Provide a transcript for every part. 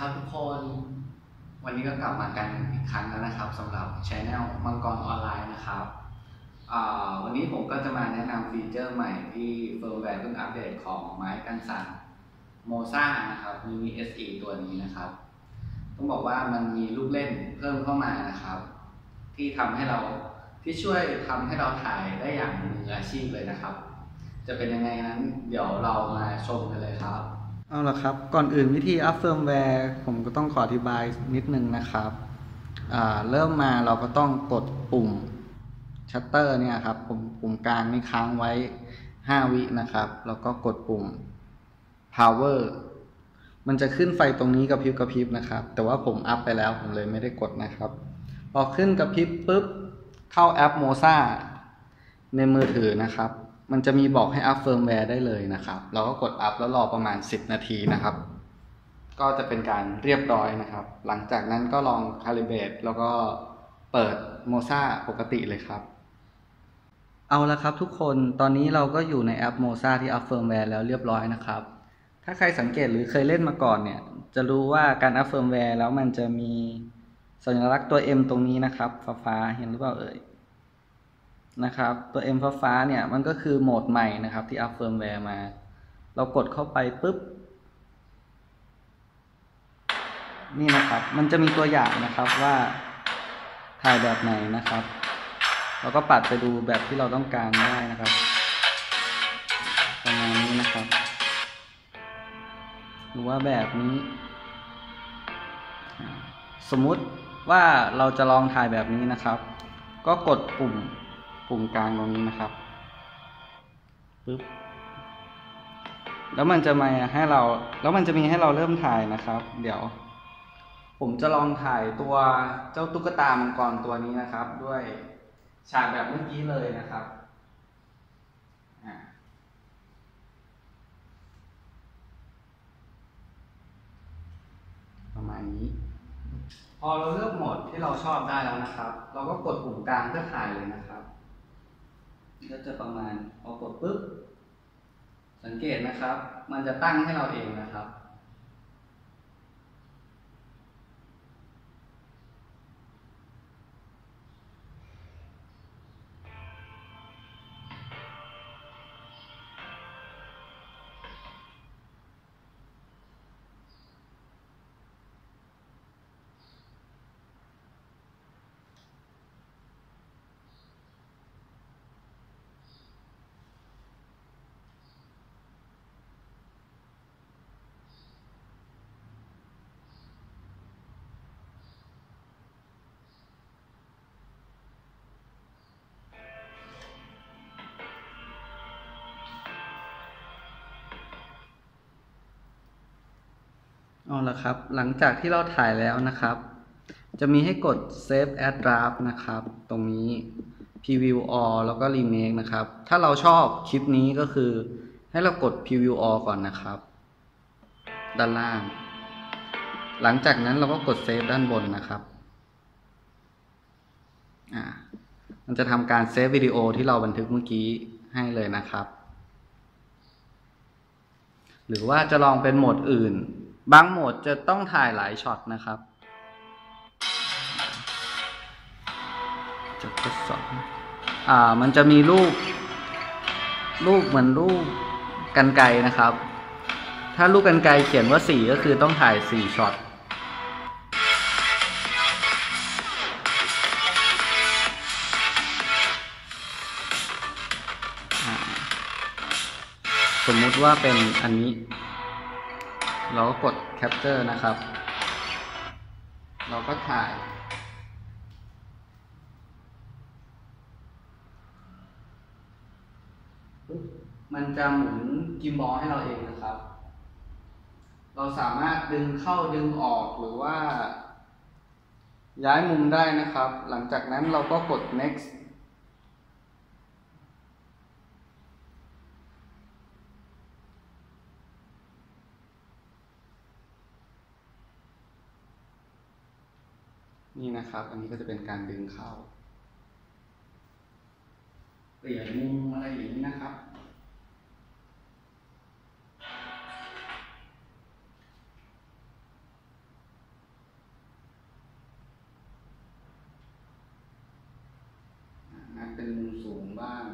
ครับทุกคนวันนี้ก็กลับมากันอีกครั้งแล้วนะครับสำหรับ Channel มังกรออนไลน์นะครับวันนี้ผมก็จะมาแนะนำฟีเจอร์ใหม่ที่เฟิร์มแวร์เพิ่งอัปเดตของไม้กันสั่นโมซ่านะครับมินิ SE ตัวนี้นะครับต้องบอกว่ามันมีลูกเล่นเพิ่มเข้ามานะครับที่ช่วยทำให้เราถ่ายได้อย่างมืออาชีพเลยนะครับจะเป็นยังไงนั้นเดี๋ยวเรามาชมกันเลยครับเอาละครับก่อนอื่นวิธีอัพเฟิร์มแวร์ผมก็ต้องขออธิบายนิดนึงนะครับเริ่มมาเราก็ต้องกดปุ่มชัตเตอร์เนี่ยครับปุ่มกลางนี่ค้างไว้5 วินะครับแล้วก็กดปุ่ม power มันจะขึ้นไฟตรงนี้กระพริบนะครับแต่ว่าผมอัพไปแล้วผมเลยไม่ได้กดนะครับพอขึ้นกระพริบปุ๊บเข้าแอป Moza ในมือถือนะครับมันจะมีบอกให้อัพเฟิร์มแวร์ได้เลยนะครับเราก็กดอัพแล้วรอประมาณ10 นาทีนะครับก็จะเป็นการเรียบร้อยนะครับหลังจากนั้นก็ลองคาลิเบรตแล้วก็เปิด Moza ปกติเลยครับเอาละครับทุกคนตอนนี้เราก็อยู่ในแอป Moza ที่อัพเฟิร์มแวร์แล้วเรียบร้อยนะครับถ้าใครสังเกตหรือเคยเล่นมาก่อนเนี่ยจะรู้ว่าการอัพเฟิร์มแวร์แล้วมันจะมีสัญลักษณ์ตัว M ตรงนี้นะครับฟ้าเห็นหรือเปล่าเอ่ยนะครับตัว M ฟ้าเนี่ยมันก็คือโหมดใหม่นะครับที่อัพเฟิร์มแวร์มาเรากดเข้าไปปุ๊บนี่นะครับมันจะมีตัวอย่างนะครับว่าถ่ายแบบไหนนะครับเราก็ปัดไปดูแบบที่เราต้องการได้นะครับประมาณนี้นะครับหรือว่าแบบนี้สมมุติว่าเราจะลองถ่ายแบบนี้นะครับก็กดปุ่มกลางตรงนี้นะครับปึ๊บแล้วมันจะมีให้เราเริ่มถ่ายนะครับเดี๋ยวผมจะลองถ่ายตัวเจ้าตุ๊กตามังกรตัวนี้นะครับด้วยฉากแบบเมื่อกี้เลยนะครับประมาณนี้พอเราเลือกโหมดที่เราชอบได้แล้วนะครับเราก็กดปุ่มกลางเพื่อถ่ายเลยนะครับก็จะประมาณพอกดปุ๊บสังเกตนะครับมันจะตั้งให้เราเองนะครับเอาละครับหลังจากที่เราถ่ายแล้วนะครับจะมีให้กด Save as Draft นะครับตรงนี้ Preview All แล้วก็ Remake นะครับถ้าเราชอบคลิปนี้ก็คือให้เรากด Preview All ก่อนนะครับด้านล่างหลังจากนั้นเราก็กด Save ด้านบนนะครับมันจะทำการเซฟวิดีโอที่เราบันทึกเมื่อกี้ให้เลยนะครับหรือว่าจะลองเป็นโหมดอื่นบางโหมดจะต้องถ่ายหลายช็อตนะครับจะทดสอบมันจะมีรูปเหมือนรูปกรรไกรนะครับถ้ารูปกรรไกรเขียนว่า4ก็คือต้องถ่าย4ช็อตสมมุติว่าเป็นอันนี้เราก็กด Capture นะครับเราก็ถ่ายมันจะหมุนกิมบอลให้เราเองนะครับเราสามารถดึงเข้าดึงออกหรือว่าย้ายมุมได้นะครับหลังจากนั้นเราก็กด nextนี่นะครับอันนี้ก็จะเป็นการดึงเข้าเปลี่ยนมุมอะไรอย่างนี้นะครับบ้าง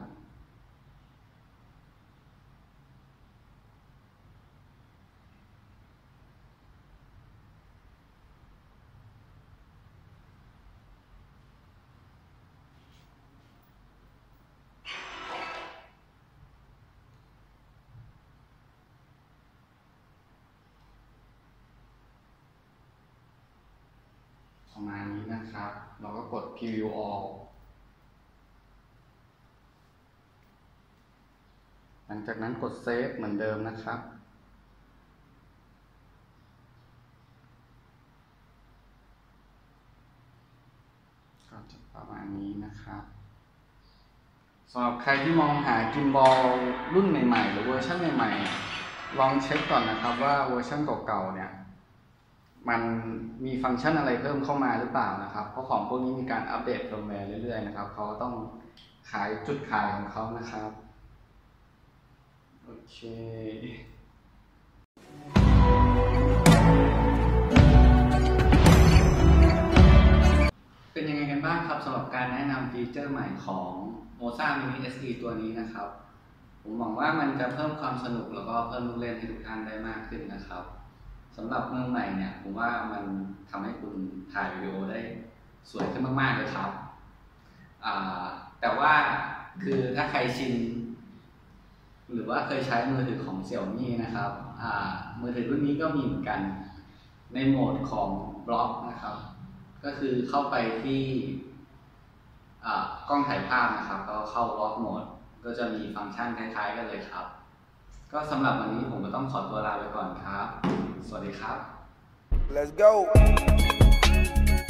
ประมาณนี้นะครับเราก็กด Preview All หลังจากนั้นกด Save เหมือนเดิมนะครับก็จะประมาณนี้นะครับสำหรับใครที่มองหากิมบอลรุ่นใหม่ๆหรือเวอร์ชันใหม่ๆลองเช็คก่อนนะครับว่าเวอร์ชันเก่าๆเนี่ยมันมีฟังก์ชันอะไรเพิ่มเข้ามาหรือเปล่านะครับเพราะของพวกนี้มีการอัปเดตเฟิร์มแวร์เรื่อยๆนะครับเขาต้องขายจุดขายของเขานะครับโอเคเป็นยังไงกันบ้างครับสำหรับการแนะนำฟีเจอร์ใหม่ของ Moza Mini SE ตัวนี้นะครับผมหวังว่ามันจะเพิ่มความสนุกแล้วก็เพิ่มลูกเล่นให้ทุกท่านได้มากขึ้นนะครับสำหรับมือใหม่เนี่ยผมว่ามันทำให้คุณถ่ายวิดีโอได้สวยขึ้นมากๆเลยครับแต่ว่าคือถ้าใครชินหรือว่าเคยใช้มือถือของ Xiaomi นะครับมือถือรุ่นนี้ก็มีเหมือนกันในโหมดของบล็อกนะครับก็คือเข้าไปที่กล้องถ่ายภาพนะครับก็เข้าบล็อกโหมดก็จะมีฟังก์ชันคล้ายๆกันเลยครับก็สำหรับวันนี้ผมก็ต้องขอตัวลาไปก่อนครับสวัสดีครับ Let's go